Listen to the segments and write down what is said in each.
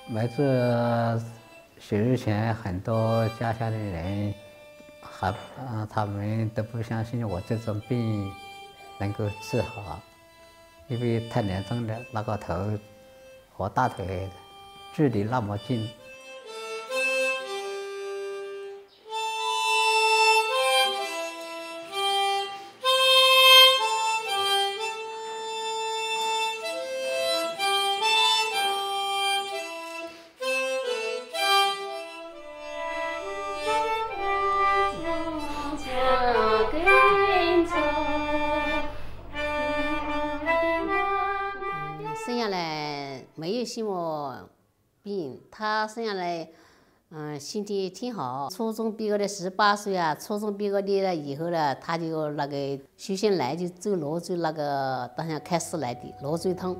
每次手术前，很多家乡的人他们都不相信我这种病能够治好，因为太严重了，那个头和大腿距离那么近。 生下来没有什么病，他生下来，身体挺好。初中毕业的18岁啊，初中毕业了以后呢，他就那个首先来就走罗椎那个，当下开始来的罗椎痛。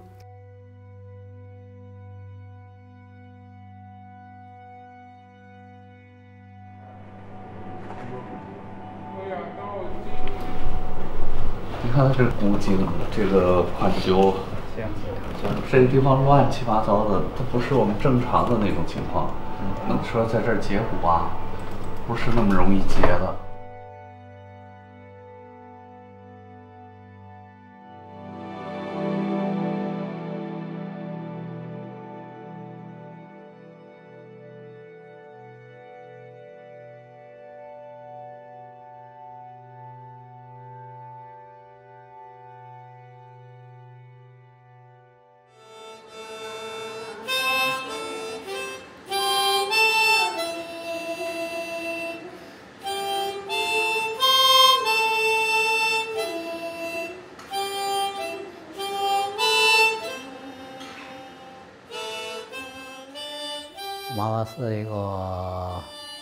你看它这骨颈这个髋臼，这个地方乱七八糟的，它不是我们正常的那种情况。能说在这儿截骨啊，不是那么容易截的。 妈妈是一个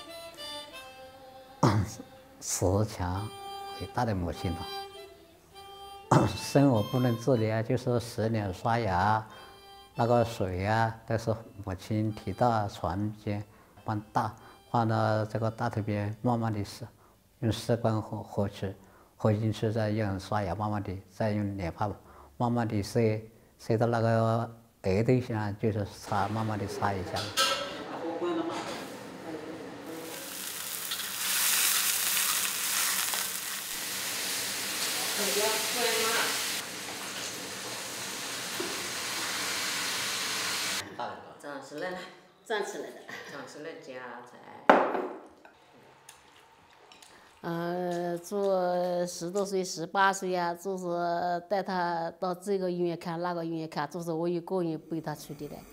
慈祥伟大的母亲了。生我不能自理啊，就是洗脸刷牙，那个水啊，都是母亲提到床间，放到这个大腿边，慢慢的洗，用吸管喝进去，再用刷牙慢慢的，再用脸帕慢慢的塞到那个额头上，就是擦，慢慢的擦一下。 长起来了，长起来了， 长起来夹菜。 做10多岁、18岁呀，就是带他到这个医院看，那个医院看，就是我一个人背他去的嘞。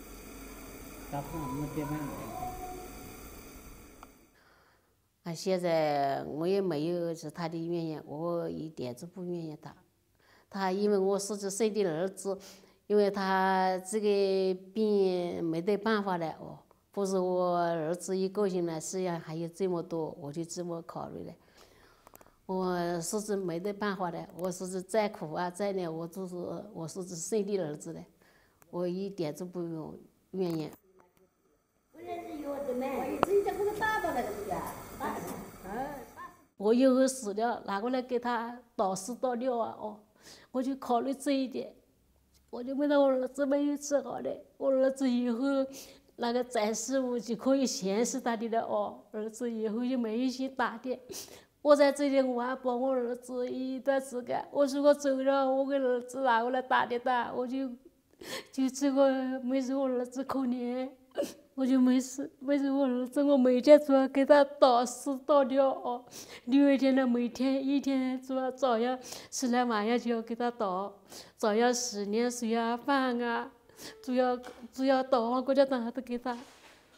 现在我也没有是他的原因，我一点都不怨言他。他因为我是生的儿子，因为他这个病没得办法了哦，不是我儿子一个人了，实际上还有这么多，我就这么考虑了。我是没得办法的，我是再苦啊再难，我是生的儿子的，我一点都不怨言。我以后死了，拿过来给他倒屎倒尿啊！哦，我就考虑这一点，我就问到我儿子没有治好的，我儿子以后那个暂时我就可以显示他的了哦，儿子以后就没有去打的。我在这里我还帮我儿子一段时间，我如果走了，我给儿子拿过来打的打，我就这个没事，我儿子可怜。我就没事，我儿子，我每天主要给他倒屎倒尿哦，6天了，每天一天主要早上起来晚上就要给他倒，早上洗脸水啊饭啊，主要倒完过来等下都给他。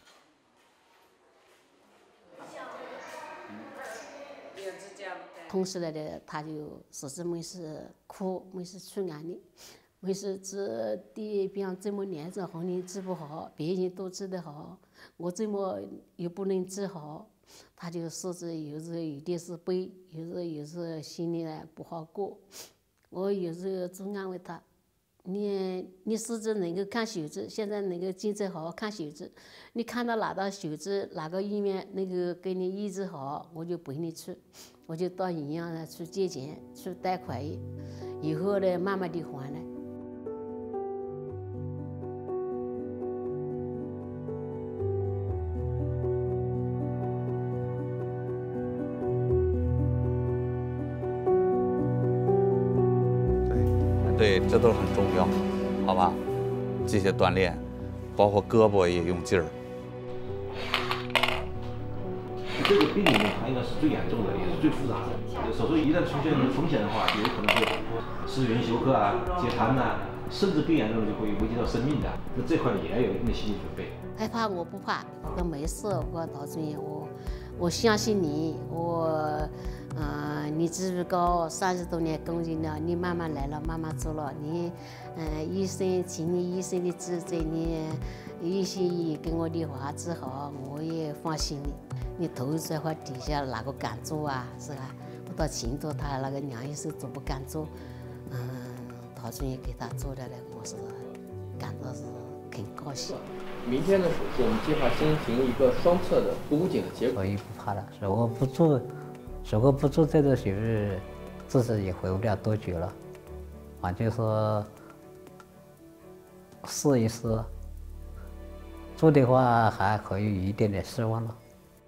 同时来的他就实质没事哭，没事出眼泪。没事治的病这么严重，红人治不好，别人都治得好，我这么又不能治好，他就说是有时候有点是悲，有时候心里呢不好过。我有时候总安慰他，你试着能够看手指，现在能够经常好好看手指，你看到哪道手指哪个医院能够给你医治好，我就陪你去，我就到医院去借钱去贷款，以后呢慢慢的还了。 腿这都很重要，好吧？这些锻炼，包括胳膊也用劲儿。 这个病里面它应该是最严重的，也是最复杂的。手术一旦出现风险的话，就有可能会失元休克啊、截瘫呐，甚至更严重的就会危及到生命的。那这块也要有一定的心理准备。 害怕我不怕，我没事。我陶主任，我相信你，你职位高，30多年工作了，你慢慢来了，慢慢做了。你，医生请你医生的职责，你一心一意跟我的话治好，我也放心你。你头这块底下哪个敢做啊？是吧？不到秦做，他那个梁医生做不敢做，陶主任给他做的呢，我是感到是很高兴。 明天的手术，我们计划先行一个双侧的补紧的结果。 所以不怕了。如果不做这个手术，自己也活不了多久了。就说试一试，做的话还可以有一点点希望了。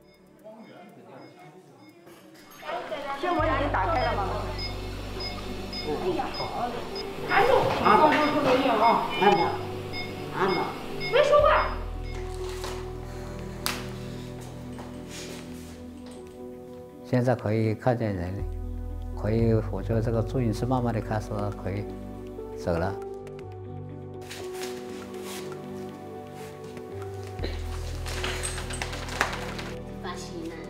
筋膜已经打开了吗？哎呀，好，按住，按着，没说话。 现在可以看见人，我觉得这个住院是慢慢的开始可以走了。 放心了。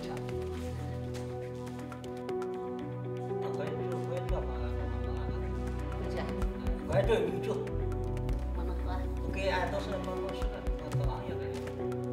怀着宇宙， 我能喝。 不给俺都是办公室的，我走廊也没有。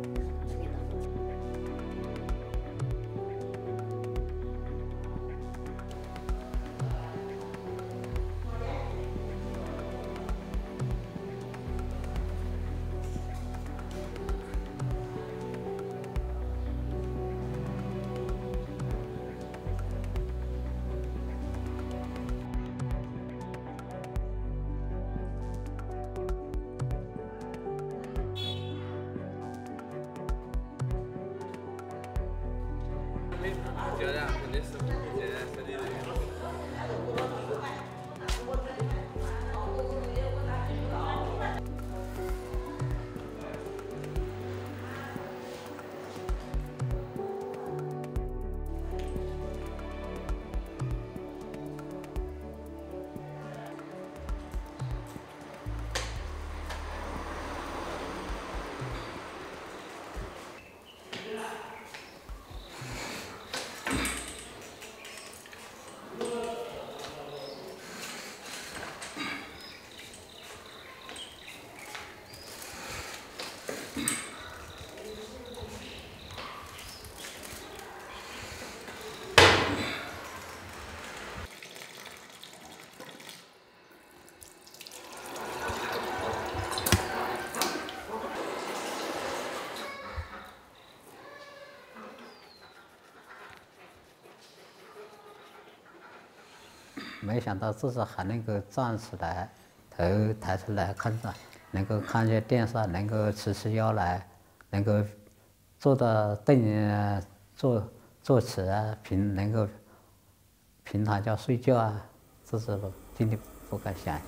没想到自己还能够站起来，头抬出来看着，能够看见电视，能够直起腰来，能够坐到凳坐起啊，能够平躺觉睡觉啊，这是真的不敢想象。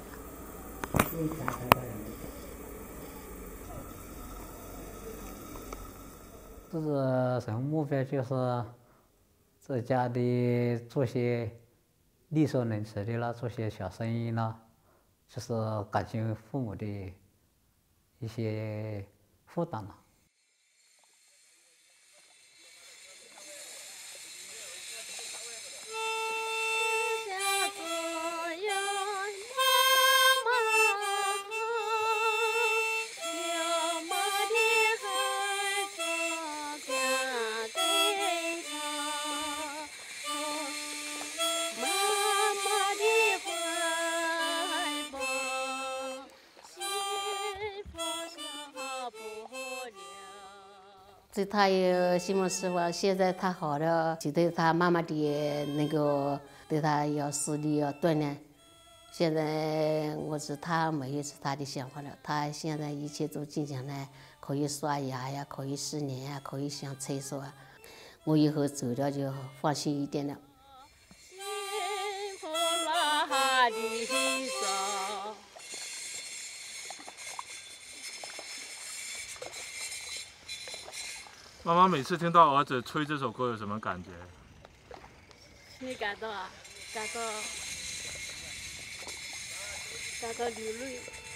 这是什么目标？就是在家里做些力所能及的啦，做些小生意啦，就是减轻父母的一些负担了。 对他也希望是吧？现在他好了，就对他慢慢的那个对他要视力要锻炼。现在我是他没有是他的想法了，他现在一切都进行了，可以刷牙呀，可以洗脸呀，可以上厕所啊。我以后走了就放心一点了。幸福啦的妈妈每次听到儿子吹这首歌有什么感觉？ 心里感到流泪。